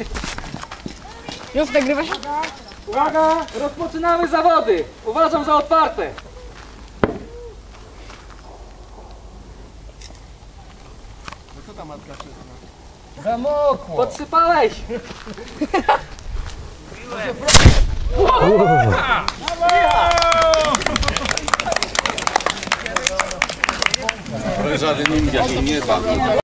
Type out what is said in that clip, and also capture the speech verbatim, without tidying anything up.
Już nagrywa się? Uwaga, rozpoczynamy zawody. Uważam za otwarte. No co ta matka wszystko? Zamokło. Podsypałeś. Żaden ninja się nie bawi.